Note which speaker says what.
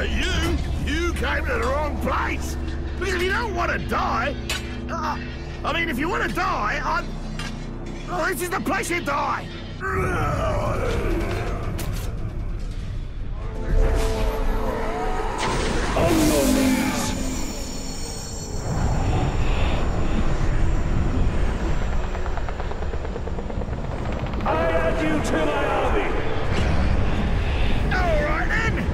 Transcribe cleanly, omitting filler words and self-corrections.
Speaker 1: You came to the wrong place. Because if you don't want to die, I mean, if you want to die, this is the place you die.
Speaker 2: On your knees. I add you to my army.
Speaker 1: All right then.